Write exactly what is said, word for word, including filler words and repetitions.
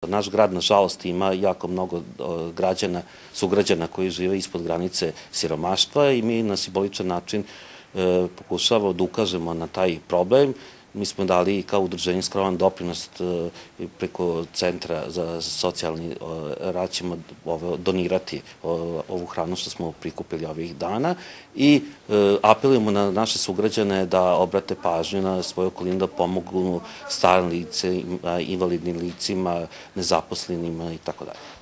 Naš grad, nažalost, ima jako mnogo građana, sugrađana koji žive ispod granice siromaštva i mi na simboličan način pokušavamo da ukažemo na taj problem. Mi smo dali kao udruženje skroman doprinos preko Centra za socijalni rad ćemo donirati ovu hranu što smo prikupili ovih dana i apelujemo na naše sugrađane da obrate pažnju na svoju okolinu, da pomognu starim licima, invalidnim licima, nezaposlenima i tako dalje.